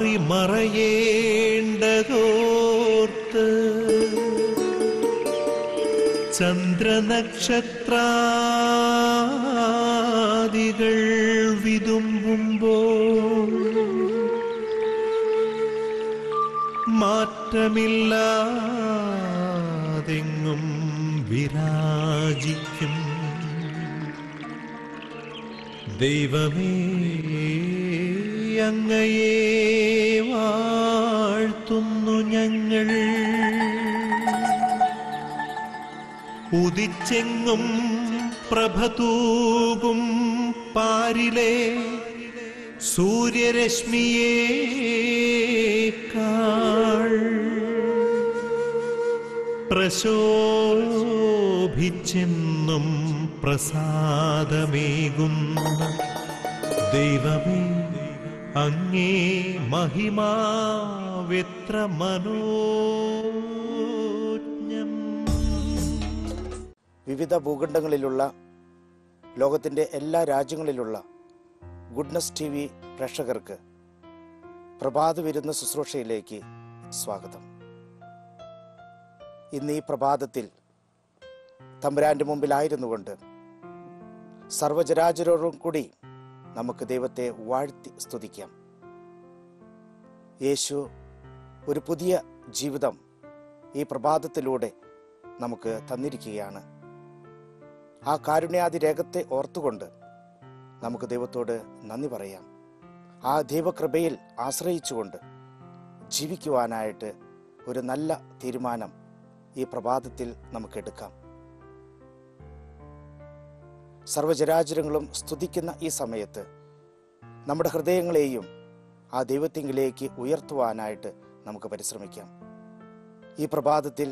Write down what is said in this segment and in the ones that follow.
മാറി മറയേണ്ടതോർത്ത് ചന്ദ്രനക്ഷത്രാദികൾ വിതുമ്പുമ്പോൾ മാറ്റമില്ലാതെങ്ങും വിരാജിക്കും ദൈവമേ, അങ്ങയെ വാഴ്ത്തുന്നു ഞങ്ങൾ. ഉദിച്ചെങ്ങും പ്രഭതൂകും പാരിലെ സൂര്യരശ്മിയേക്കാൾ പ്രശോഭിച്ചെന്നും പ്രസാദമേകുന്ന ദൈവമേ, അങ്ങേ മഹിമാവെത്ര മനോജ്ഞം. വിവിധ ഭൂഖണ്ഡങ്ങളിലുള്ള ലോകത്തിൻ്റെ എല്ലാ രാജ്യങ്ങളിലുള്ള ഗുഡ്നസ് TV പ്രേക്ഷകർക്ക് പ്രഭാത വിരുന്ന ശുശ്രൂഷയിലേക്ക് സ്വാഗതം. ഇന്ന് ഈ പ്രഭാതത്തിൽ തമ്പുരാൻ്റെ മുമ്പിലായിരുന്നു കൊണ്ട് സർവ്വചരാചരോടും കൂടി നമുക്ക് ദൈവത്തെ വാഴ്ത്തി സ്തുതിക്കാം. യേശു ഒരു പുതിയ ജീവിതം ഈ പ്രഭാതത്തിലൂടെ നമുക്ക് തന്നിരിക്കുകയാണ്. ആ കാരുണ്യാതിരേഖത്തെ ഓർത്തുകൊണ്ട് നമുക്ക് ദൈവത്തോട് നന്ദി പറയാം. ആ ദൈവകൃപയിൽ ആശ്രയിച്ചുകൊണ്ട് ജീവിക്കുവാനായിട്ട് ഒരു നല്ല തീരുമാനം ഈ പ്രഭാതത്തിൽ നമുക്ക് എടുക്കാം. സർവ്വചരാചരങ്ങളും സ്തുതിക്കുന്ന ഈ സമയത്ത് നമ്മുടെ ഹൃദയങ്ങളെയും ആ ദൈവത്തിങ്കിലേക്ക് ഉയർത്തുവാനായിട്ട് നമുക്ക് പരിശ്രമിക്കാം. ഈ പ്രഭാതത്തിൽ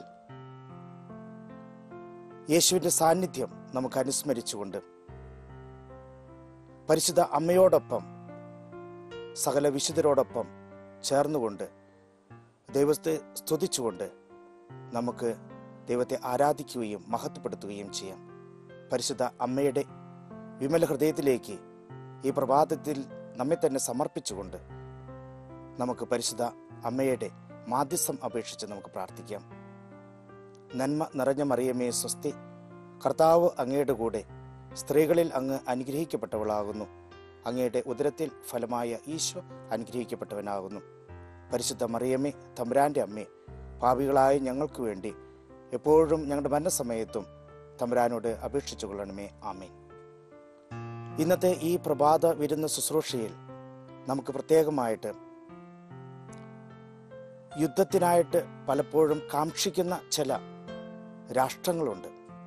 യേശുവിൻ്റെ സാന്നിധ്യം നമുക്ക് അനുസ്മരിച്ചുകൊണ്ട് പരിശുദ്ധ അമ്മയോടൊപ്പം സകല വിശുദ്ധരോടൊപ്പം ചേർന്നുകൊണ്ട് ദൈവത്തെ സ്തുതിച്ചുകൊണ്ട് നമുക്ക് ദൈവത്തെ ആരാധിക്കുകയും മഹത്വപ്പെടുത്തുകയും ചെയ്യാം. പരിശുദ്ധ അമ്മയുടെ വിമല ഹൃദയത്തിലേക്ക് ഈ പ്രഭാതത്തിൽ നമ്മെ തന്നെ സമർപ്പിച്ചുകൊണ്ട് നമുക്ക് പരിശുദ്ധ അമ്മയുടെ മാധ്യസ്ഥം അപേക്ഷിച്ച് നമുക്ക് പ്രാർത്ഥിക്കാം. നന്മ നിറഞ്ഞ മറിയമേ സ്വസ്തി, കർത്താവ് അങ്ങയുടെ കൂടെ, സ്ത്രീകളിൽ അങ്ങ് അനുഗ്രഹിക്കപ്പെട്ടവളാകുന്നു. അങ്ങയുടെ ഉദരത്തിൽ ഫലമായ ഈശോ അനുഗ്രഹിക്കപ്പെട്ടവനാകുന്നു. പരിശുദ്ധ മറിയമേ, തമ്പുരാൻ്റെ അമ്മേ, പാപികളായ ഞങ്ങൾക്ക് വേണ്ടി എപ്പോഴും ഞങ്ങളുടെ മരണസമയത്തും തമ്പുരാനോട് അപേക്ഷിച്ചു കൊള്ളണമേ. ആമേൻ. ഇന്നത്തെ ഈ പ്രഭാത വിരുന്ന ശുശ്രൂഷയിൽ നമുക്ക് പ്രത്യേകമായിട്ട് യുദ്ധത്തിനായിട്ട് പലപ്പോഴും കാക്ഷിക്കുന്ന ചില രാഷ്ട്രങ്ങളുണ്ട്.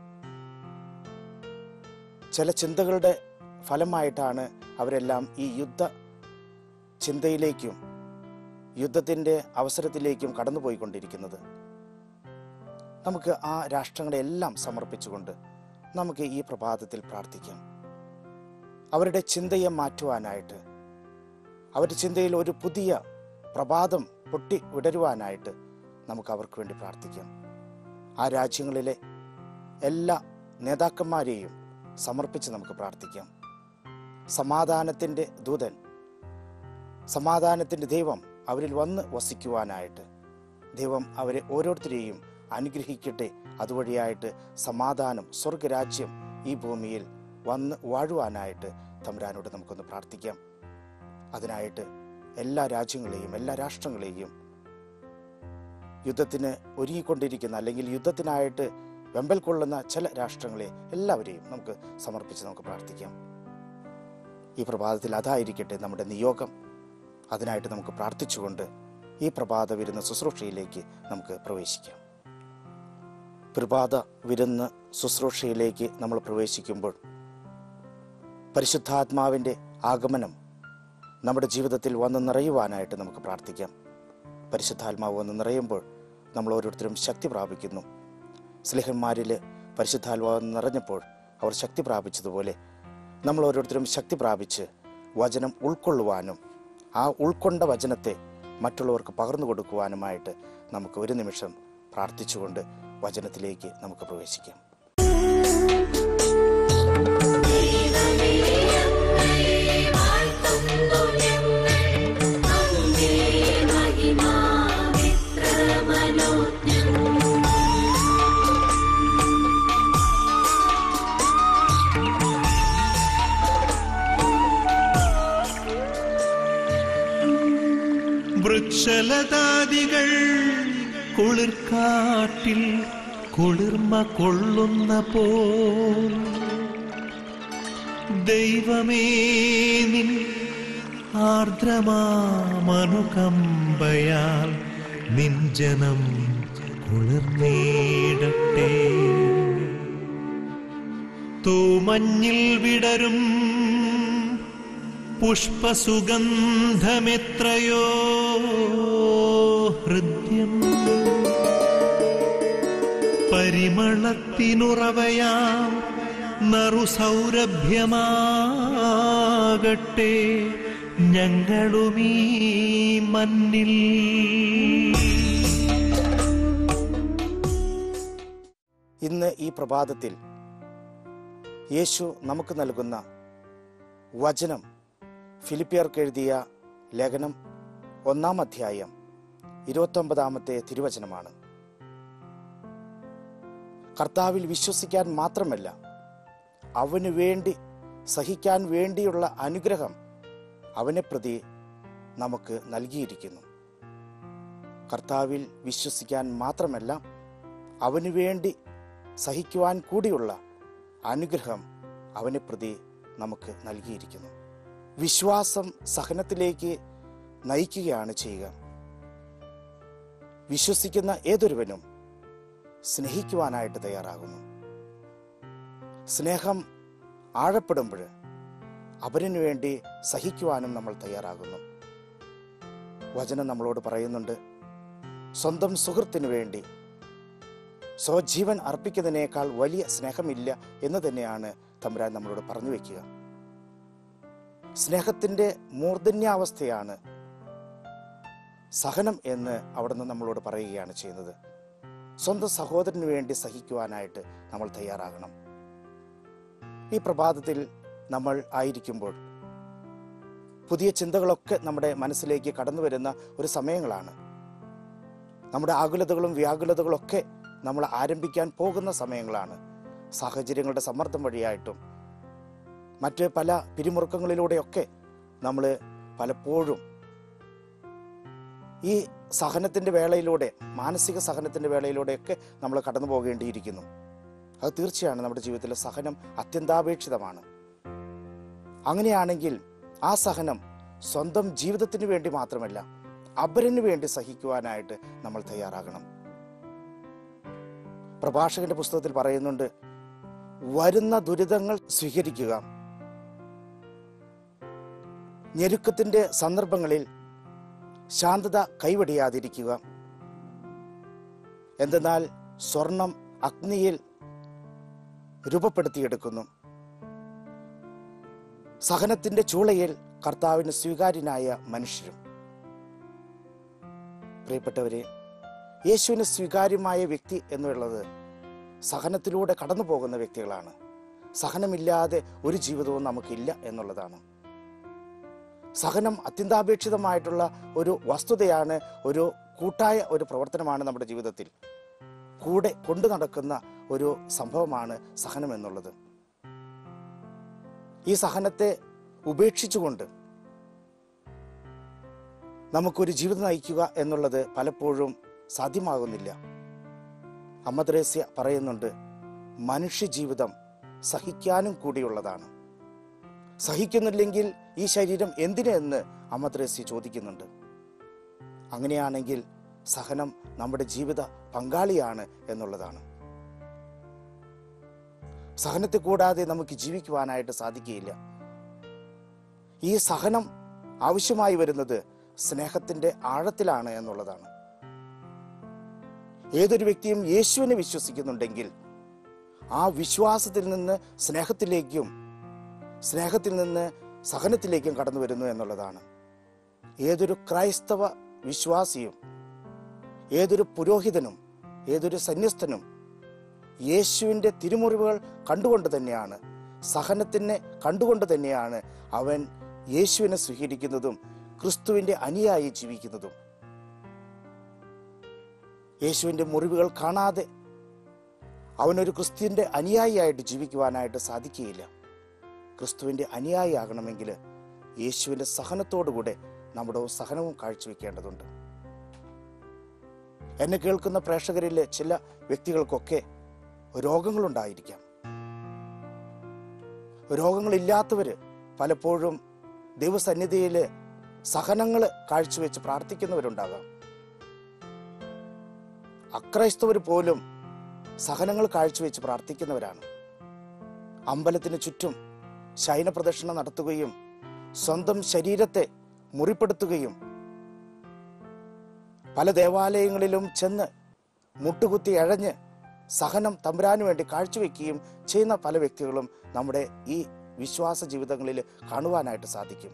ചില ചിന്തകളുടെ ഫലമായിട്ടാണ് അവരെല്ലാം ഈ യുദ്ധ ചിന്തയിലേക്കും യുദ്ധത്തിൻ്റെ അവസരത്തിലേക്കും കടന്നുപോയിക്കൊണ്ടിരിക്കുന്നത്. നമുക്ക് ആ രാഷ്ട്രങ്ങളെല്ലാം സമർപ്പിച്ചുകൊണ്ട് നമുക്ക് ഈ പ്രഭാതത്തിൽ പ്രാർത്ഥിക്കാം. അവരുടെ ചിന്തയെ മാറ്റുവാനായിട്ട്, അവരുടെ ചിന്തയിൽ ഒരു പുതിയ പ്രഭാതം പൊട്ടി വിടരുവാനായിട്ട് നമുക്ക് അവർക്ക് വേണ്ടി പ്രാർത്ഥിക്കാം. ആ രാജ്യങ്ങളിലെ എല്ലാ നേതാക്കന്മാരെയും സമർപ്പിച്ച് നമുക്ക് പ്രാർത്ഥിക്കാം. സമാധാനത്തിൻ്റെ ദൂതൻ, സമാധാനത്തിൻ്റെ ദൈവം അവരിൽ വന്ന് വസിക്കുവാനായിട്ട് ദൈവം അവരെ ഓരോരുത്തരെയും അനുഗ്രഹിക്കട്ടെ. അതുവഴിയായിട്ട് സമാധാനം, സ്വർഗരാജ്യം ഈ ഭൂമിയിൽ വന്ന് വാഴുവാനായിട്ട് തമ്പുരാനോട് നമുക്കൊന്ന് പ്രാർത്ഥിക്കാം. അതിനായിട്ട് എല്ലാ രാജ്യങ്ങളെയും എല്ലാ രാഷ്ട്രങ്ങളെയും യുദ്ധത്തിന് ഒരുങ്ങിക്കൊണ്ടിരിക്കുന്ന അല്ലെങ്കിൽ യുദ്ധത്തിനായിട്ട് വെമ്പൽ കൊള്ളുന്ന ചില രാഷ്ട്രങ്ങളെ എല്ലാവരെയും നമുക്ക് സമർപ്പിച്ച് നമുക്ക് പ്രാർത്ഥിക്കാം. ഈ പ്രഭാതത്തിൽ അതായിരിക്കട്ടെ നമ്മുടെ നിയോഗം. അതിനായിട്ട് നമുക്ക് പ്രാർത്ഥിച്ചുകൊണ്ട് ഈ പ്രഭാത വിരുന്ന ശുശ്രൂഷയിലേക്ക് നമുക്ക് പ്രവേശിക്കാം. പ്രഭാത വിരുന്ന് ശുശ്രൂഷയിലേക്ക് നമ്മൾ പ്രവേശിക്കുമ്പോൾ പരിശുദ്ധാത്മാവിൻ്റെ ആഗമനം നമ്മുടെ ജീവിതത്തിൽ വന്ന് നിറയുവാനായിട്ട് നമുക്ക് പ്രാർത്ഥിക്കാം. പരിശുദ്ധാത്മാവ് വന്ന് നിറയുമ്പോൾ നമ്മൾ ഓരോരുത്തരും ശക്തി പ്രാപിക്കുന്നു. സ്ലേഹന്മാരിൽ പരിശുദ്ധാത്മാവ് നിറഞ്ഞപ്പോൾ അവർ ശക്തി പ്രാപിച്ചതുപോലെ നമ്മൾ ഓരോരുത്തരും ശക്തി പ്രാപിച്ച് വചനം ഉൾക്കൊള്ളുവാനും ആ ഉൾക്കൊണ്ട വചനത്തെ മറ്റുള്ളവർക്ക് പകർന്നു കൊടുക്കുവാനുമായിട്ട് നമുക്ക് ഒരു നിമിഷം പ്രാർത്ഥിച്ചുകൊണ്ട് വചനത്തിലേക്ക് നമുക്ക് പ്രവേശിക്കാം. ും വൃക്ഷലതാദികൾ കുളിർക്കാട്ടിൽ കുളിർമ കൊള്ളുന്ന പോൽ ദൈവമേ നിൻ ആർദ്രമാമനുകമ്പയാൽ നിൻ ജനം കുളിർന്നീടട്ടെ. തൂമഞ്ഞിൽ വിടരും പുഷ്പസുഗന്ധമെത്രയോ ഹൃദ്യം, പരിമളത്തിനുറവയാം നറുസൗരഭ്യമാകട്ടെ ഞങ്ങളുമീ മണ്ണിൽ. ഇന്ന് ഈ പ്രഭാതത്തിൽ യേശു നമുക്ക് നൽകുന്ന വചനം ഫിലിപ്പിയർക്ക് എഴുതിയ ലേഖനം 1-ാം അധ്യായം 29-ാമത്തെ തിരുവചനമാണ്. കർത്താവിൽ വിശ്വസിക്കാൻ മാത്രമല്ല, അവനു വേണ്ടി സഹിക്കാൻ വേണ്ടിയുള്ള അനുഗ്രഹം അവനെ പ്രതി നമുക്ക് നൽകിയിരിക്കുന്നു. കർത്താവിൽ വിശ്വസിക്കാൻ മാത്രമല്ല, അവനു വേണ്ടി സഹിക്കുവാൻ കൂടിയുള്ള അനുഗ്രഹം അവനെ പ്രതി നമുക്ക് നൽകിയിരിക്കുന്നു. വിശ്വാസം സഹനത്തിലേക്ക് നയിക്കുകയാണ് ചെയ്യുക. വിശ്വസിക്കുന്ന ഏതൊരുവനും സ്നേഹിക്കുവാനായിട്ട് തയ്യാറാകുന്നു. സ്നേഹം ആഴപ്പെടുമ്പോൾ അവരിനു വേണ്ടി സഹിക്കുവാനും നമ്മൾ തയ്യാറാകുന്നു. വചനം നമ്മളോട് പറയുന്നുണ്ട്, സ്വന്തം സുഹൃത്തിനു വേണ്ടി സ്വജീവൻ അർപ്പിക്കുന്നതിനേക്കാൾ വലിയ സ്നേഹമില്ല എന്ന് തന്നെയാണ് തമ്പുരാൻ നമ്മളോട് പറഞ്ഞു വയ്ക്കുക. സ്നേഹത്തിൻ്റെ മൂർധന്യാവസ്ഥയാണ് സഹനം എന്ന് അവിടുന്ന് നമ്മളോട് പറയുകയാണ് ചെയ്യുന്നത്. സ്വന്തം സഹോദരന് വേണ്ടി സഹിക്കുവാനായിട്ട് നമ്മൾ തയ്യാറാകണം. ഈ പ്രഭാതത്തിൽ നമ്മൾ ആയിരിക്കുമ്പോൾ പുതിയ ചിന്തകളൊക്കെ നമ്മുടെ മനസ്സിലേക്ക് കടന്നു വരുന്ന ഒരു സമയങ്ങളാണ്. നമ്മുടെ ആകുലതകളും വ്യാകുലതകളൊക്കെ നമ്മൾ ആരംഭിക്കാൻ പോകുന്ന സമയങ്ങളാണ്. സാഹചര്യങ്ങളുടെ സമ്മർദ്ദം വഴിയായിട്ടും മറ്റ് പല പിരിമുറുക്കങ്ങളിലൂടെയൊക്കെ നമ്മൾ പലപ്പോഴും ഈ സഹനത്തിൻ്റെ വേളയിലൂടെ, മാനസിക സഹനത്തിൻ്റെ വേളയിലൂടെയൊക്കെ നമ്മൾ കടന്നു പോകേണ്ടിയിരിക്കുന്നു. അത് തീർച്ചയാണ് നമ്മുടെ ജീവിതത്തിലെ സഹനം അത്യന്താപേക്ഷിതമാണ്. അങ്ങനെയാണെങ്കിൽ ആ സഹനം സ്വന്തം ജീവിതത്തിന് വേണ്ടി മാത്രമല്ല, അപരന് വേണ്ടി സഹിക്കുവാനായിട്ട് നമ്മൾ തയ്യാറാകണം. പ്രഭാഷകന്റെ പുസ്തകത്തിൽ പറയുന്നുണ്ട്, വരുന്ന ദുരിതങ്ങൾ സ്വീകരിക്കുക, ഞെരുക്കത്തിന്റെ സന്ദർഭങ്ങളിൽ ശാന്തത കൈവടിയാതിരിക്കുക. എന്തെന്നാൽ സ്വർണം അഗ്നിയിൽ രൂപപ്പെടുത്തിയെടുക്കുന്നു. സഹനത്തിന്റെ ചൂളയിൽ കർത്താവിന് സ്വീകാര്യനായ മനുഷ്യരും. പ്രിയപ്പെട്ടവരെ, യേശുവിന് സ്വീകാര്യമായ വ്യക്തി എന്നുള്ളത് സഹനത്തിലൂടെ കടന്നു പോകുന്ന വ്യക്തികളാണ്. സഹനമില്ലാതെ ഒരു ജീവിതവും നമുക്കില്ല എന്നുള്ളതാണ്. സഹനം അത്യന്താപേക്ഷിതമായിട്ടുള്ള ഒരു വസ്തുതയാണ്. ഒരു കൂട്ടായ ഒരു പ്രവർത്തനമാണ് നമ്മുടെ ജീവിതത്തിൽ കൂടെ കൊണ്ടു നടക്കുന്ന ഒരു സംഭവമാണ് സഹനം എന്നുള്ളത്. ഈ സഹനത്തെ ഉപേക്ഷിച്ചുകൊണ്ട് നമുക്കൊരു ജീവിതം നയിക്കുക എന്നുള്ളത് പലപ്പോഴും സാധ്യമാകുന്നില്ല. അമ്മ ത്രേസ്യ പറയുന്നുണ്ട്, മനുഷ്യ ജീവിതം സഹിക്കാനും കൂടിയുള്ളതാണ്. സഹിക്കുന്നില്ലെങ്കിൽ ഈ ശരീരം എന്തിനെന്ന് അമ്മ ത്രേസ്യ ചോദിക്കുന്നുണ്ട്. അങ്ങനെയാണെങ്കിൽ സഹനം നമ്മുടെ ജീവിത പങ്കാളിയാണ് എന്നുള്ളതാണ്. സഹനത്തെ കൂടാതെ നമുക്ക് ജീവിക്കുവാനായിട്ട് സാധിക്കുകയില്ല. ഈ സഹനം ആവശ്യമായി വരുന്നത് സ്നേഹത്തിന്റെ ആഴത്തിലാണ് എന്നുള്ളതാണ്. ഏതൊരു വ്യക്തിയും യേശുവിനെ വിശ്വസിക്കുന്നുണ്ടെങ്കിൽ ആ വിശ്വാസത്തിൽ നിന്ന് സ്നേഹത്തിലേക്കും സ്നേഹത്തിൽ നിന്ന് സഹനത്തിലേക്കും കടന്നു വരുന്നു എന്നുള്ളതാണ്. ഏതൊരു ക്രൈസ്തവ വിശ്വാസിയും, ഏതൊരു പുരോഹിതനും, ഏതൊരു സന്യസ്തനും യേശുവിൻ്റെ തിരുമുറിവുകൾ കണ്ടുകൊണ്ട് തന്നെയാണ്, സഹനത്തിനെ കണ്ടുകൊണ്ട് തന്നെയാണ് അവൻ യേശുവിനെ സ്വീകരിക്കുന്നതും ക്രിസ്തുവിൻ്റെ അനുയായി ജീവിക്കുന്നതും. യേശുവിൻ്റെ മുറിവുകൾ കാണാതെ അവനൊരു ക്രിസ്തുവിൻ്റെ അനുയായിയായിട്ട് ജീവിക്കുവാനായിട്ട് സാധിക്കുകയില്ല. ക്രിസ്തുവിൻ്റെ അനുയായി ആകണമെങ്കിൽ യേശുവിൻ്റെ സഹനത്തോടുകൂടെ നമ്മുടെ സഹനവും കാഴ്ചവെക്കേണ്ടതുണ്ട്. എന്നെ കേൾക്കുന്ന പ്രേക്ഷകരിലെ ചില വ്യക്തികൾക്കൊക്കെ രോഗങ്ങളുണ്ടായിരിക്കാം. രോഗങ്ങളില്ലാത്തവർ പലപ്പോഴും ദൈവസന്നിധിയിൽ സഹനങ്ങൾ കാഴ്ചവെച്ച് പ്രാർത്ഥിക്കുന്നവരുണ്ടാകാം. അക്രൈസ്തവർ പോലും സഹനങ്ങൾ കാഴ്ചവെച്ച് പ്രാർത്ഥിക്കുന്നവരാണ്. അമ്പലത്തിന് ചുറ്റും ശയന പ്രദക്ഷിണം നടത്തുകയും സ്വന്തം ശരീരത്തെ മുറിപ്പെടുത്തുകയും പല ദേവാലയങ്ങളിലും ചെന്ന് മുട്ടുകുത്തി അഴഞ്ഞ് സഹനം തമ്പുരാന് വേണ്ടി കാഴ്ചവെക്കുകയും ചെയ്യുന്ന പല വ്യക്തികളും നമ്മുടെ ഈ വിശ്വാസ ജീവിതങ്ങളിൽ കാണുവാനായിട്ട് സാധിക്കും.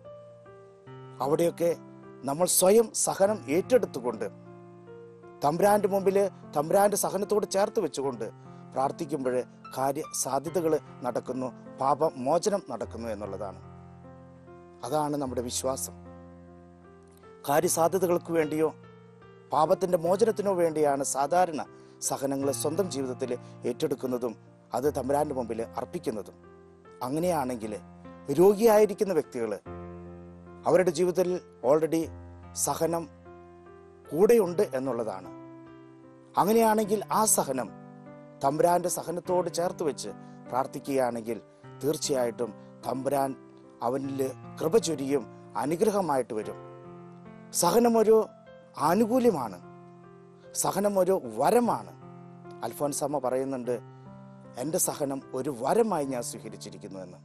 അവിടെയൊക്കെ നമ്മൾ സ്വയം സഹനം ഏറ്റെടുത്തുകൊണ്ട് തമ്പുരാന്റെ മുമ്പിൽ തമ്പുരാന്റെ സഹനത്തോട് ചേർത്ത് വെച്ചുകൊണ്ട് പ്രാർത്ഥിക്കുമ്പോൾ കാര്യ സാധ്യതകൾ നടക്കുന്നു, പാപമോചനം നടക്കുന്നു എന്നുള്ളതാണ്. അതാണ് നമ്മുടെ വിശ്വാസം. കാര്യസാധ്യതകൾക്ക് വേണ്ടിയോ പാപത്തിന്റെ മോചനത്തിനോ വേണ്ടിയാണ് സാധാരണ സഹനങ്ങൾ സ്വന്തം ജീവിതത്തിൽ ഏറ്റെടുക്കുന്നതും അത് തമ്പുരാന്റെ മുമ്പിൽ അർപ്പിക്കുന്നതും. അങ്ങനെയാണെങ്കിൽ രോഗിയായിരിക്കുന്ന വ്യക്തികൾ അവരുടെ ജീവിതത്തിൽ ഓൾറെഡി സഹനം കൂടെയുണ്ട് എന്നുള്ളതാണ്. അങ്ങനെയാണെങ്കിൽ ആ സഹനം തമ്പുരാന്റെ സഹനത്തോട് ചേർത്ത് വെച്ച് പ്രാർത്ഥിക്കുകയാണെങ്കിൽ തീർച്ചയായിട്ടും തമ്പുരാൻ അവനിൽ കൃപ ചൊരിയും, അനുഗ്രഹമായിട്ട് വരും. സഹനമൊരു ആനുകൂല്യമാണ്, സഹനമൊരു വരമാണ്. അൽഫോൻസാമ്മ പറയുന്നുണ്ട്, എൻ്റെ സഹനം ഒരു വരമായി ഞാൻ സ്വീകരിച്ചിരിക്കുന്നു എന്ന്.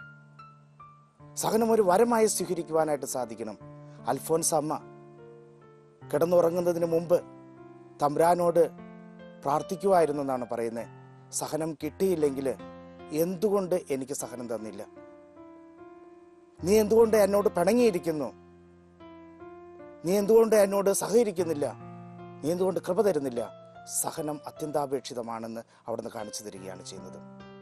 സഹനം ഒരു വരമായി സ്വീകരിക്കുവാനായിട്ട് സാധിക്കണം. അൽഫോൻസാമ്മ കിടന്നുറങ്ങുന്നതിന് മുമ്പ് തമ്പുരാനോട് പ്രാർത്ഥിക്കുമായിരുന്നു എന്നാണ് പറയുന്നത്. സഹനം കിട്ടിയില്ലെങ്കിൽ എന്തുകൊണ്ട് എനിക്ക് സഹനം തന്നില്ല? നീ എന്തുകൊണ്ട് എന്നോട് പിണങ്ങിയിരിക്കുന്നു? നീ എന്തുകൊണ്ട് എന്നോട് സഹകരിക്കുന്നില്ല? നീ എന്തുകൊണ്ട് കൃപ തരുന്നില്ല? സഹനം അത്യന്താപേക്ഷിതമാണെന്ന് അവിടുന്ന് കാണിച്ചു തരികയാണ് ചെയ്യുന്നത്.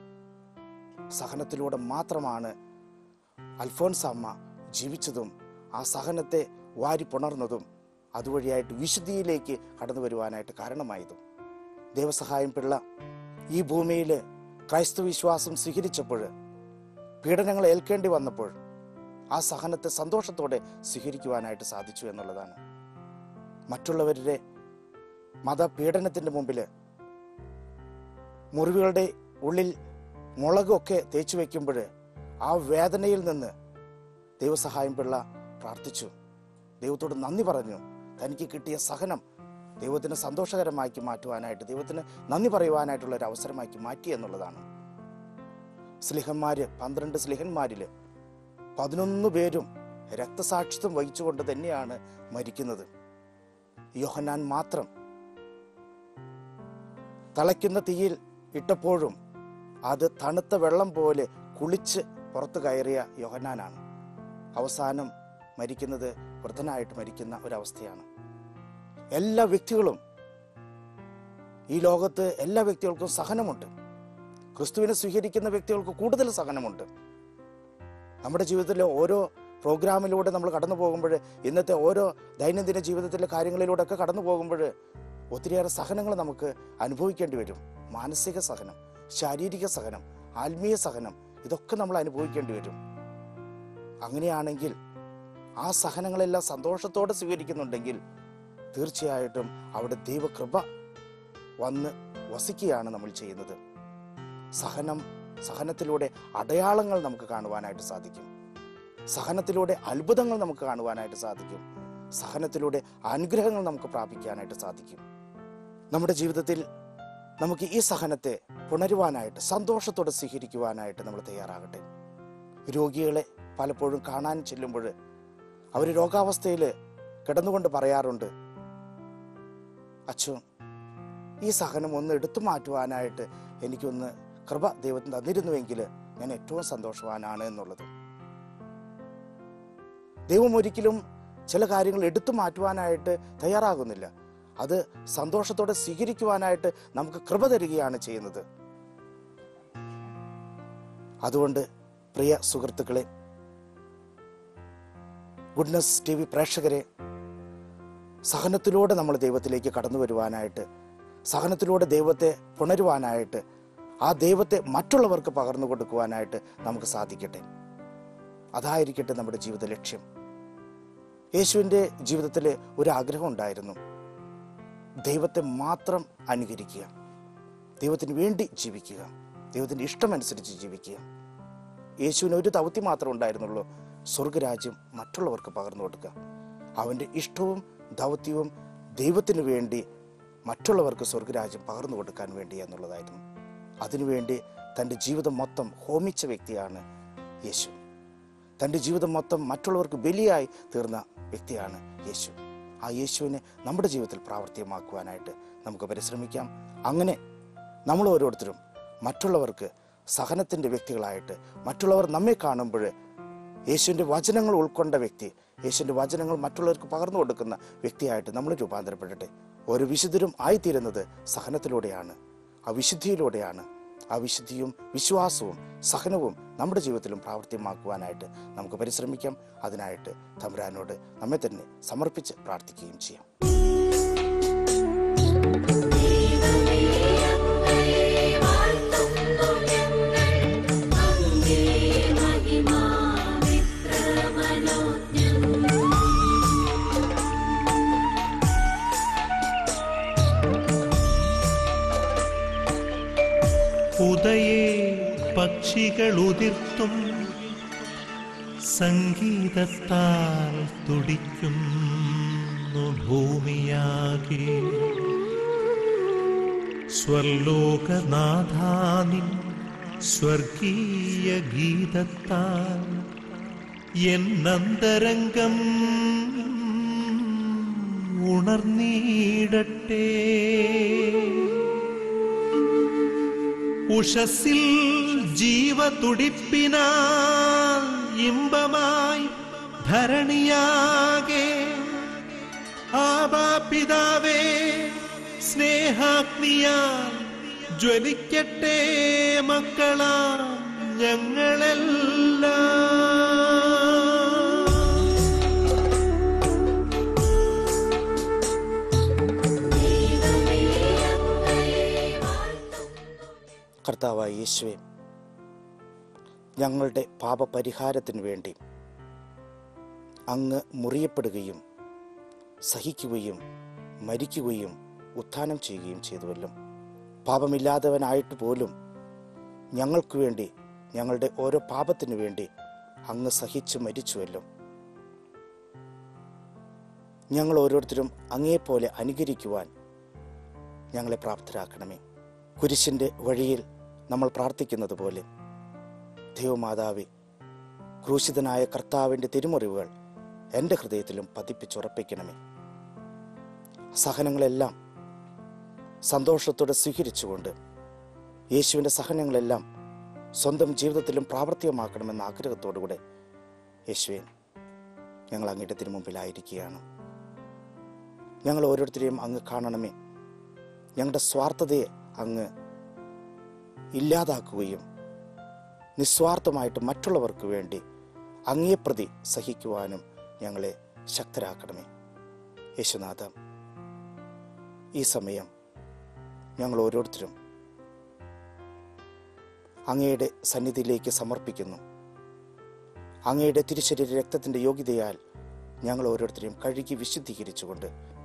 സഹനത്തിലൂടെ മാത്രമാണ് അൽഫോൻസാമ്മ ജീവിച്ചതും ആ സഹനത്തെ വാരി പുണർന്നതും അതുവഴിയായിട്ട് വിശുദ്ധിയിലേക്ക് കടന്നു വരുവാനായിട്ട് കാരണമായതും. ദൈവസഹായം പിള്ള ഈ ഭൂമിയിൽ ക്രൈസ്തവ വിശ്വാസം സ്വീകരിച്ചപ്പോൾ, പീഡനങ്ങൾ ഏൽക്കേണ്ടി വന്നപ്പോൾ ആ സഹനത്തെ സന്തോഷത്തോടെ സ്വീകരിക്കുവാനായിട്ട് സാധിച്ചു എന്നുള്ളതാണ്. മറ്റുള്ളവരുടെ മതപീഡനത്തിൻ്റെ മുമ്പിൽ മുറിവുകളുടെ ഉള്ളിൽ മുളകൊക്കെ തേച്ചു വയ്ക്കുമ്പോൾ ആ വേദനയിൽ നിന്ന് ദൈവസഹായം പിള്ള പ്രാർത്ഥിച്ചു, ദൈവത്തോട് നന്ദി പറഞ്ഞു. തനിക്ക് കിട്ടിയ സഹനം ദൈവത്തിന് സന്തോഷകരമാക്കി മാറ്റുവാനായിട്ട്, ദൈവത്തിന് നന്ദി പറയുവാനായിട്ടുള്ള ഒരു അവസരമാക്കി മാറ്റി എന്നുള്ളതാണ്. സ്ലിഹന്മാര് 12 സ്ലിഹന്മാരിൽ 11 പേരും രക്തസാക്ഷിത്വം വഹിച്ചുകൊണ്ട് തന്നെയാണ് മരിക്കുന്നത്. യോഹന്നാൻ മാത്രം തിളയ്ക്കുന്ന തീയിൽ ഇട്ടപ്പോഴും അത് തണുത്ത വെള്ളം പോലെ കുളിച്ച് പുറത്തു കയറിയ യോഹന്നാനാണ്. അവസാനം മരിക്കുന്നത് വൃദ്ധനായിട്ട് മരിക്കുന്ന ഒരവസ്ഥയാണ്. എല്ലാ വ്യക്തികളും, ഈ ലോകത്ത് എല്ലാ വ്യക്തികൾക്കും സഹനമുണ്ട്. ക്രിസ്തുവിനെ സ്വീകരിക്കുന്ന വ്യക്തികൾക്ക് കൂടുതൽ സഹനമുണ്ട്. നമ്മുടെ ജീവിതത്തിലെ ഓരോ പ്രോഗ്രാമിലൂടെ നമ്മൾ കടന്നു പോകുമ്പോൾ, ഇന്നത്തെ ഓരോ ദൈനംദിന ജീവിതത്തിലെ കാര്യങ്ങളിലൂടെ ഒക്കെ കടന്നു പോകുമ്പോൾ ഒത്തിരിയേറെ സഹനങ്ങൾ നമുക്ക് അനുഭവിക്കേണ്ടി വരും. മാനസിക സഹനം, ശാരീരിക സഹനം, ആത്മീയ സഹനം, ഇതൊക്കെ നമ്മൾ അനുഭവിക്കേണ്ടി വരും. അങ്ങനെയാണെങ്കിൽ ആ സഹനങ്ങളെല്ലാം സന്തോഷത്തോടെ സ്വീകരിക്കുന്നുണ്ടെങ്കിൽ തീർച്ചയായിട്ടും അവിടെ ദൈവകൃപ വന്ന് വസിക്കുകയാണ് നമ്മൾ ചെയ്യുന്നത്. സഹനത്തിലൂടെ അടയാളങ്ങൾ നമുക്ക് കാണുവാനായിട്ട് സാധിക്കും. സഹനത്തിലൂടെ അത്ഭുതങ്ങൾ നമുക്ക് കാണുവാനായിട്ട് സാധിക്കും. സഹനത്തിലൂടെ അനുഗ്രഹങ്ങൾ നമുക്ക് പ്രാപിക്കാനായിട്ട് സാധിക്കും. നമ്മുടെ ജീവിതത്തിൽ നമുക്ക് ഈ സഹനത്തെ പുണരുവാനായിട്ട്, സന്തോഷത്തോടെ സ്വീകരിക്കുവാനായിട്ട് നമ്മൾ തയ്യാറാകട്ടെ. രോഗികളെ പലപ്പോഴും കാണാൻ ചെല്ലുമ്പോൾ അവർ രോഗാവസ്ഥയിൽ കിടന്നുകൊണ്ട് പറയാറുണ്ട്, അച്ഛൻ ഈ സഹനം ഒന്ന് എടുത്തു മാറ്റുവാനായിട്ട് എനിക്കൊന്ന് കൃപ ദൈവത്തിന് തന്നിരുന്നുവെങ്കിൽ ഞാൻ ഏറ്റവും സന്തോഷവാനാണ് എന്നുള്ളത്. ദൈവം ഒരിക്കലും ചില കാര്യങ്ങൾ എടുത്തു മാറ്റുവാനായിട്ട് തയ്യാറാകുന്നില്ല. അത് സന്തോഷത്തോടെ സ്വീകരിക്കുവാനായിട്ട് നമുക്ക് കൃപ തരികയാണ് ചെയ്യുന്നത്. അതുകൊണ്ട് പ്രിയ സുഹൃത്തുക്കളെ, ഗുഡ്നസ് TV പ്രേക്ഷകരെ, സഹനത്തിലൂടെ നമ്മൾ ദൈവത്തിലേക്ക് കടന്നു വരുവാനായിട്ട്, സഹനത്തിലൂടെ ദൈവത്തെ പുണരുവാനായിട്ട്, ആ ദൈവത്തെ മറ്റുള്ളവർക്ക് പകർന്നു കൊടുക്കുവാനായിട്ട് നമുക്ക് സാധിക്കട്ടെ. അതായിരിക്കട്ടെ നമ്മുടെ ജീവിത ലക്ഷ്യം. യേശുവിൻ്റെ ജീവിതത്തിൽ ഒരു ആഗ്രഹം ഉണ്ടായിരുന്നു, ദൈവത്തെ മാത്രം അനുകരിക്കുക, ദൈവത്തിന് വേണ്ടി ജീവിക്കുക, ദൈവത്തിൻ്റെ ഇഷ്ടമനുസരിച്ച് ജീവിക്കുക. യേശുവിന് ഒരു ദൗത്യം മാത്രം ഉണ്ടായിരുന്നുള്ളൂ, സ്വർഗരാജ്യം മറ്റുള്ളവർക്ക് പകർന്നു കൊടുക്കുക. അവൻ്റെ ഇഷ്ടവും ദൗത്യവും ദൈവത്തിന് വേണ്ടി മറ്റുള്ളവർക്ക് സ്വർഗരാജ്യം പകർന്നു കൊടുക്കാൻ വേണ്ടി എന്നുള്ളതായിരുന്നു. അതിനുവേണ്ടി തൻ്റെ ജീവിതം മൊത്തം ഹോമിച്ച വ്യക്തിയാണ് യേശു. തൻ്റെ ജീവിതം മൊത്തം മറ്റുള്ളവർക്ക് ബലിയായി തീർന്ന വ്യക്തിയാണ് യേശു. ആ യേശുവിനെ നമ്മുടെ ജീവിതത്തിൽ പ്രാവർത്തികമാക്കുവാനായിട്ട് നമുക്ക് പരിശ്രമിക്കാം. അങ്ങനെ നമ്മൾ ഓരോരുത്തരും മറ്റുള്ളവർക്ക് സഹനത്തിൻ്റെ വ്യക്തികളായിട്ട്, മറ്റുള്ളവർ നമ്മെ കാണുമ്പോൾ യേശുവിൻ്റെ വചനങ്ങൾ ഉൾക്കൊണ്ട വ്യക്തി, യേശുവിൻ്റെ വചനങ്ങൾ മറ്റുള്ളവർക്ക് പകർന്നു കൊടുക്കുന്ന വ്യക്തിയായിട്ട് നമ്മൾ രൂപാന്തരപ്പെടട്ടെ. ഓരോ വിശുദ്ധരും ആയിത്തീരുന്നത് സഹനത്തിലൂടെയാണ്, ആ വിശുദ്ധിയിലൂടെയാണ്. ആ വിശുദ്ധിയും വിശ്വാസവും സഹനവും നമ്മുടെ ജീവിതത്തിലും പ്രാവർത്തികമാക്കുവാനായിട്ട് നമുക്ക് പരിശ്രമിക്കാം. അതിനായിട്ട് തമ്പുരാനോട് നമ്മെ തന്നെ സമർപ്പിച്ച് പ്രാർത്ഥിക്കുകയും ചെയ്യാം. ഉദയേ പക്ഷികൾ ഉതിർത്തും സംഗീതത്താൽ തുടിക്കുന്നു ഭൂമിയാകെ. സ്വർലോകനാഥാനിൻ സ്വർഗീയ ഗീതത്താൽ എന്നന്തരംഗം ഉണർന്നീടട്ടെ. ഉഷസ്സിൽ ജീവതുടിപ്പിനാൽ ഇമ്പമായി ധരണിയാകെ. ആബാ പിതാവേ, സ്നേഹാഗ്നിയാൽ ജ്വലിക്കട്ടെ മക്കളാ ഞങ്ങളെല്ലാം. കർത്താവായ യേശുവേ, ഞങ്ങളുടെ പാപപരിഹാരത്തിന് വേണ്ടി അങ്ങ് മുറിയപ്പെടുകയും സഹിക്കുകയും മരിക്കുകയും ഉത്ഥാനം ചെയ്യുകയും ചെയ്തുവല്ലോ. പാപമില്ലാത്തവനായിട്ട് പോലും ഞങ്ങൾക്ക് വേണ്ടി, ഞങ്ങളുടെ ഓരോ പാപത്തിനു വേണ്ടി അങ്ങ് സഹിച്ചു മരിച്ചുവല്ലോ. ഞങ്ങൾ ഓരോരുത്തരും അങ്ങേപ്പോലെ അനുകരിക്കുവാൻ ഞങ്ങളെ പ്രാപ്തരാക്കണമേ. കുരിശിൻ്റെ വഴിയിൽ നമ്മൾ പ്രാർത്ഥിക്കുന്നത് പോലെ ദൈവമാതാവേ, ക്രൂശിതനായ കർത്താവിൻ്റെ തിരുമുറിവുകൾ എൻ്റെ ഹൃദയത്തിലും പതിപ്പിച്ചുറപ്പിക്കണമേ. സഹനങ്ങളെല്ലാം സന്തോഷത്തോടെ സ്വീകരിച്ചുകൊണ്ട് യേശുവിൻ്റെ സഹനങ്ങളെല്ലാം സ്വന്തം ജീവിതത്തിലും പ്രാവർത്തികമാക്കണമെന്ന ആഗ്രഹത്തോടുകൂടെ യേശുവേ, ഞങ്ങൾ അങ്ങയുടെ തിരുമുമ്പിലായിരിക്കുകയാണ്. ഞങ്ങൾ ഓരോരുത്തരെയും അങ്ങ് കാണണമേ. ഞങ്ങളുടെ സ്വാർത്ഥതയെ അങ്ങ് ഇല്ലാതാക്കുകയും നിസ്വാർത്ഥമായിട്ട് മറ്റുള്ളവർക്ക് വേണ്ടി അങ്ങേപ്രതി സഹിക്കുവാനും ഞങ്ങളെ ശക്തരാക്കണമേ. യേശുനാഥ, ഈ സമയം ഞങ്ങൾ ഓരോരുത്തരും അങ്ങയുടെ സന്നിധിയിലേക്ക് സമർപ്പിക്കുന്നു. അങ്ങയുടെ തിരുശരീര രക്തത്തിൻ്റെ യോഗ്യതയാൽ ഞങ്ങൾ ഓരോരുത്തരെയും കഴുകി വിശുദ്ധീകരിച്ചുകൊണ്ട്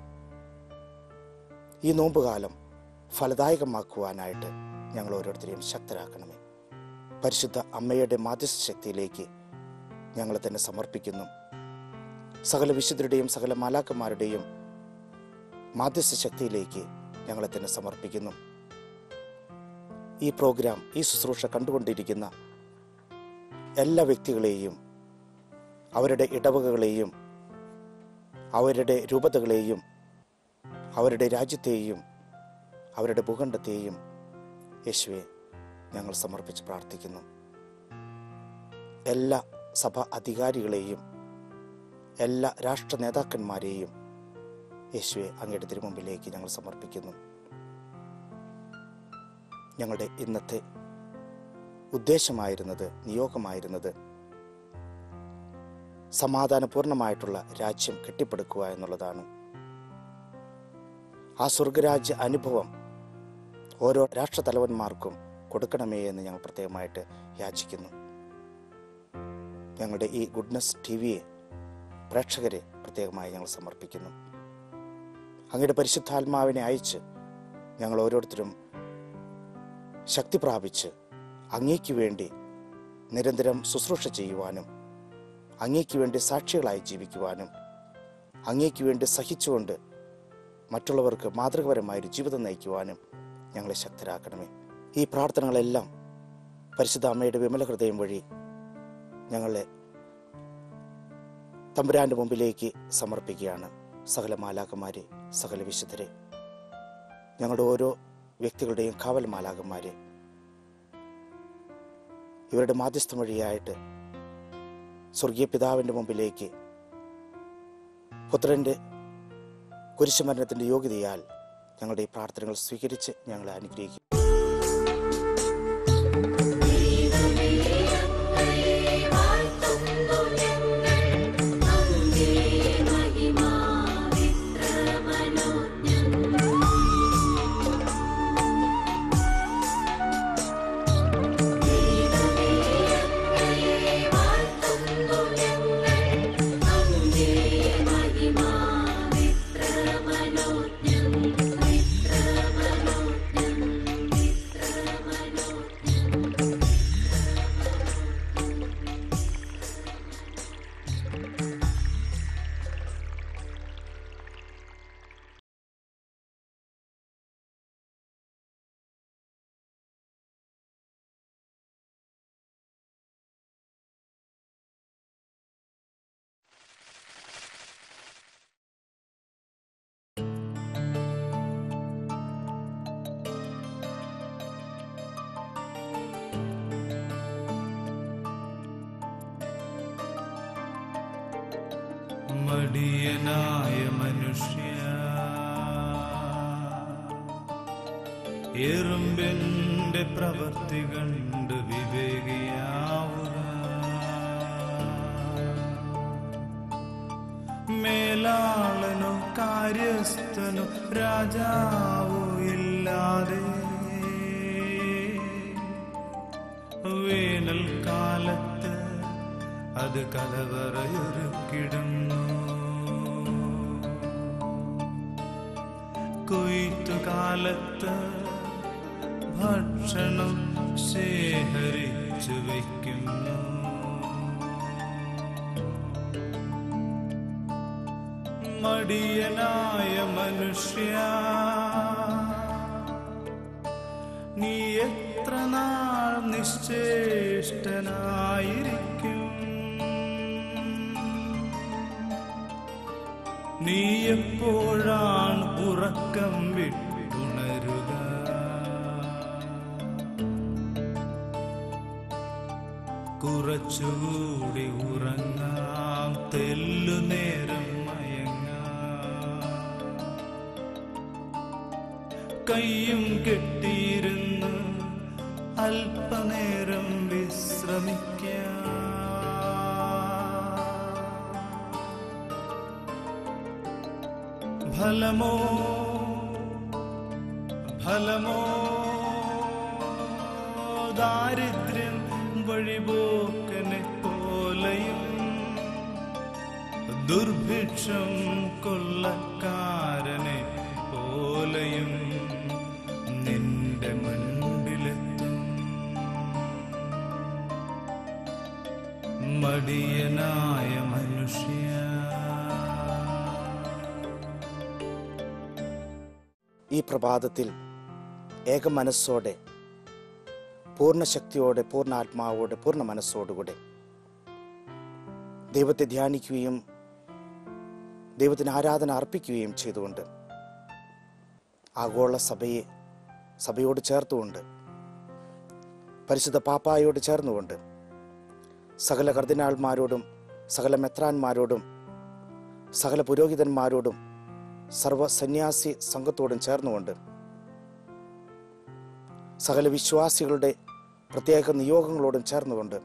ഈ നോമ്പുകാലം ഫലദായകമാക്കുവാനായിട്ട് ഞങ്ങൾ ഓരോരുത്തരെയും ശക്തരാക്കണമേ. പരിശുദ്ധ അമ്മയുടെ മാധ്യസ്ഥ ശക്തിയിലേക്ക് ഞങ്ങളെ തന്നെ സമർപ്പിക്കുന്നു. സകല വിശുദ്ധരുടെയും സകല മാലാക്കന്മാരുടെയും മാധ്യസ്ഥ ശക്തിയിലേക്ക് ഞങ്ങളെ തന്നെ സമർപ്പിക്കുന്നു. ഈ പ്രോഗ്രാം, ഈ ശുശ്രൂഷ കണ്ടുകൊണ്ടിരിക്കുന്ന എല്ലാ വ്യക്തികളെയും, അവരുടെ ഇടവകകളെയും, അവരുടെ രൂപതകളെയും, അവരുടെ രാജ്യത്തെയും, അവരുടെ ഭൂഖണ്ഡത്തെയും യേശുവെ ഞങ്ങൾ സമർപ്പിച്ച് പ്രാർത്ഥിക്കുന്നു. എല്ലാ സഭാ അധികാരികളെയും, എല്ലാ രാഷ്ട്ര നേതാക്കന്മാരെയും യേശുവെ അങ്ങയുടെ തിരുമുമ്പിലേക്ക് ഞങ്ങൾ സമർപ്പിക്കുന്നു. ഞങ്ങളുടെ ഇന്നത്തെ ഉദ്ദേശമായിരുന്നത്, നിയോഗമായിരുന്നത് സമാധാനപൂർണമായിട്ടുള്ള രാജ്യം കെട്ടിപ്പടുക്കുക എന്നുള്ളതാണ്. ആ സ്വർഗരാജ്യ അനുഭവം ഓരോ രാഷ്ട്രതലവന്മാർക്കും കൊടുക്കണമേ എന്ന് ഞങ്ങൾ പ്രത്യേകമായിട്ട് യാചിക്കുന്നു. ഞങ്ങളുടെ ഈ ഗുഡ്നസ് TV പ്രേക്ഷകരെ പ്രത്യേകമായി ഞങ്ങൾ സമർപ്പിക്കുന്നു. അങ്ങയുടെ പരിശുദ്ധാത്മാവിനെ അയച്ച് ഞങ്ങൾ ഓരോരുത്തരും ശക്തി പ്രാപിച്ച് അങ്ങേക്ക് വേണ്ടി നിരന്തരം ശുശ്രൂഷ ചെയ്യുവാനും അങ്ങേക്ക് വേണ്ടി സാക്ഷികളായി ജീവിക്കുവാനും അങ്ങേക്ക് വേണ്ടി സഹിച്ചുകൊണ്ട് മറ്റുള്ളവർക്ക് മാതൃകപരമായൊരു ജീവിതം നയിക്കുവാനും ഞങ്ങളെ ശക്തരാക്കണമേ. ഈ പ്രാർത്ഥനകളെല്ലാം പരിശുദ്ധ അമ്മയുടെ വിമല ഹൃദയം വഴി ഞങ്ങളെ തമ്പുരാൻ്റെ മുമ്പിലേക്ക് സമർപ്പിക്കുകയാണ്. സകല മാലാഖമാരെ, സകല വിശുദ്ധരെ, ഞങ്ങളുടെ ഓരോ വ്യക്തികളുടെയും കാവൽ മാലാഖമാരെ, ഇവരുടെ മാധ്യസ്ഥം വഴിയായിട്ട് സ്വർഗീയ പിതാവിൻ്റെ മുമ്പിലേക്ക് പുത്രൻ്റെ കുരിശുമരണത്തിൻ്റെ യോഗ്യതയാൽ ഞങ്ങളുടെ ഈ പ്രാർത്ഥനകൾ സ്വീകരിച്ച് ഞങ്ങളെ അനുഗ്രഹിക്കും. മടിയനായ മനുഷ്യ, എറുമ്പിന്റെ പ്രവൃത്തി കണ്ട് വിവേകിയാവുക. മേലാളനോ കാര്യസ്ഥനോ രാജാവോ ഇല്ലാതെ വേനൽക്കാലത്ത് അത് കലവറയൊരുക്കിടുന്നു. കൊയ്ത്തുകാലത്ത് ഭക്ഷണം ശേഖരിച്ചു വയ്ക്കുന്നു. മടിയനായ മനുഷ്യ, നീ എത്ര നാൾ നിശ്ചേഷ്ടനായിരിക്കും? നീ എപ്പോഴാണ് ഉറക്കം വിട്ടുണരുക? കുറച്ചുകൂടി ഉറങ്ങാം, തെല്ലുനേരം മയങ്ങാം. കയ്യും കെട്ടിയിരുന്ന് അല്പനേരം വിശ്രമിക്കാം. ഫലമോ ഫലമോ ദാരിദ്ര്യം വഴിപോക്കനെ പോലെയും ദുർഭിക്ഷം കൊള്ളക്കാരനെ പോലെയും നിന്റെ മുൻപിലെത്തും. മടിയനായ മനുഷ്യ, ഈ പ്രഭാതത്തിൽ ഏക മനസ്സോടെ, പൂർണ്ണ ശക്തിയോടെ, പൂർണ്ണ ആത്മാവോടെ, പൂർണ്ണ മനസ്സോടുകൂടെ ദൈവത്തെ ധ്യാനിക്കുകയും ദൈവത്തിന് ആരാധന അർപ്പിക്കുകയും ചെയ്തുകൊണ്ട് ആഗോള സഭയോട് ചേർത്തുകൊണ്ട്, പരിശുദ്ധ പാപ്പായോട് ചേർന്നുകൊണ്ട്, സകല കർദിനാൾമാരോടും സകല മെത്രാന്മാരോടും സകല പുരോഹിതന്മാരോടും സർവ സന്യാസി സംഘത്തോടും ചേർന്നുകൊണ്ട്, സകല വിശ്വാസികളുടെ പ്രത്യേക നിയോഗങ്ങളോടും ചേർന്നുകൊണ്ട്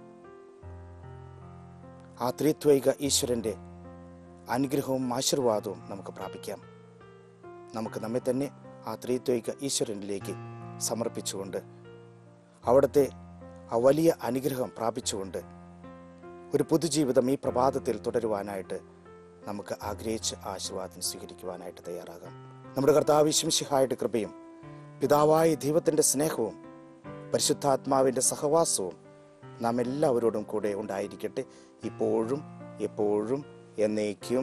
ആ ത്രിത്വൈക ഈശ്വരൻ്റെ അനുഗ്രഹവും ആശീർവാദവും നമുക്ക് പ്രാപിക്കാം. നമുക്ക് നമ്മെ തന്നെ ആ ത്രിത്വൈക ഈശ്വരനിലേക്ക് സമർപ്പിച്ചുകൊണ്ട് അവിടുത്തെ ആ വലിയ അനുഗ്രഹം പ്രാപിച്ചുകൊണ്ട് ഒരു പുതുജീവിതം ഈ പ്രഭാതത്തിൽ തുടരുവാനായിട്ട് നമുക്ക് ആഗ്രഹിച്ച് ആശീർവാദം സ്വീകരിക്കുവാനായിട്ട് തയ്യാറാകാം. നമ്മുടെ കർത്താവ് യേശുമിശിഹായുടെ കൃപയും പിതാവായ ദൈവത്തിൻ്റെ സ്നേഹവും പരിശുദ്ധാത്മാവിൻ്റെ സഹവാസവും നാം എല്ലാവരോടും കൂടെ ഉണ്ടായിരിക്കട്ടെ, ഇപ്പോഴും എപ്പോഴും എന്നേക്കും.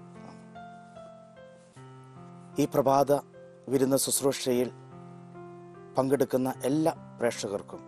ഈ പ്രഭാത വിരുന്ന ശുശ്രൂഷയിൽ പങ്കെടുക്കുന്ന എല്ലാ പ്രേക്ഷകർക്കും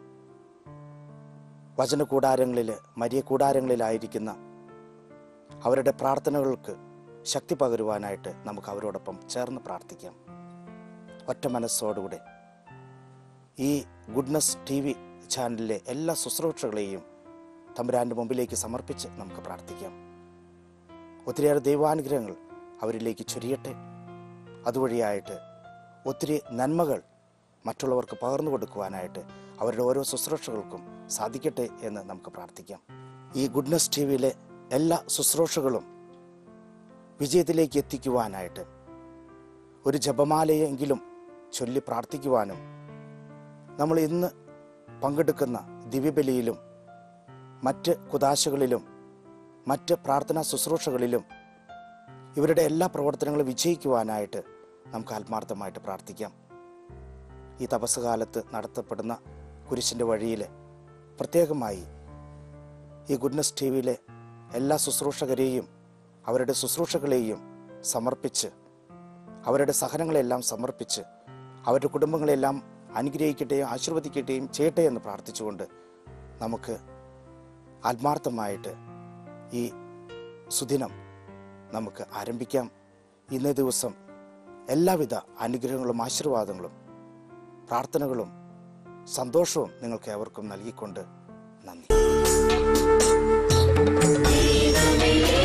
വചന കൂടാരങ്ങളിൽ, മരിയ കൂടാരങ്ങളിലായിരിക്കുന്ന അവരുടെ പ്രാർത്ഥനകൾക്ക് ശക്തി പകരുവാനായിട്ട് നമുക്ക് അവരോടൊപ്പം ചേർന്ന് പ്രാർത്ഥിക്കാം. ഒറ്റ മനസ്സോടുകൂടെ ഈ ഗുഡ്നസ് TV ചാനലിലെ എല്ലാ ശുശ്രൂഷകളെയും തമ്പുരാൻ്റെ മുമ്പിലേക്ക് സമർപ്പിച്ച് നമുക്ക് പ്രാർത്ഥിക്കാം. ഒത്തിരിയേറെ ദൈവാനുഗ്രഹങ്ങൾ അവരിലേക്ക് ചൊരിയട്ടെ. അതുവഴിയായിട്ട് ഒത്തിരി നന്മകൾ മറ്റുള്ളവർക്ക് പകർന്നു കൊടുക്കുവാനായിട്ട് അവരുടെ ഓരോ ശുശ്രൂഷകൾക്കും സാധിക്കട്ടെ എന്ന് നമുക്ക് പ്രാർത്ഥിക്കാം. ഈ ഗുഡ്നസ് TVയിലെ എല്ലാ ശുശ്രൂഷകളും വിജയത്തിലേക്ക് എത്തിക്കുവാനായിട്ട് ഒരു ജപമാലയെങ്കിലും ചൊല്ലി പ്രാർത്ഥിക്കുവാനും നമ്മൾ ഇന്ന് പങ്കെടുക്കുന്ന ദിവ്യബലിയിലും മറ്റ് കുദാശകളിലും മറ്റ് പ്രാർത്ഥനാ ശുശ്രൂഷകളിലും ഇവരുടെ എല്ലാ പ്രവർത്തനങ്ങളും വിജയിക്കുവാനായിട്ട് നമുക്ക് ആത്മാർത്ഥമായിട്ട് പ്രാർത്ഥിക്കാം. ഈ തപസ്സുകാലത്ത് നടത്തപ്പെടുന്ന കുരിശിൻ്റെ വഴിയിൽ പ്രത്യേകമായി ഈ ഗുഡ്നസ് TVയിലെ എല്ലാ ശുശ്രൂഷകരെയും അവരുടെ ശുശ്രൂഷകളെയും സമർപ്പിച്ച് അവരുടെ സഹനങ്ങളെല്ലാം സമർപ്പിച്ച് അവരുടെ കുടുംബങ്ങളെല്ലാം അനുഗ്രഹിക്കട്ടെയും ആശീർവദിക്കട്ടെയും ചെയ്യട്ടെ എന്ന് പ്രാർത്ഥിച്ചുകൊണ്ട് നമുക്ക് ആത്മാർത്ഥമായിട്ട് ഈ സുദിനം നമുക്ക് ആരംഭിക്കാം. ഇന്നേ ദിവസം എല്ലാവിധ അനുഗ്രഹങ്ങളും ആശീർവാദങ്ങളും പ്രാർത്ഥനകളും സന്തോഷവും നിങ്ങൾക്ക് ഏവർക്കും നൽകിക്കൊണ്ട് നന്ദി.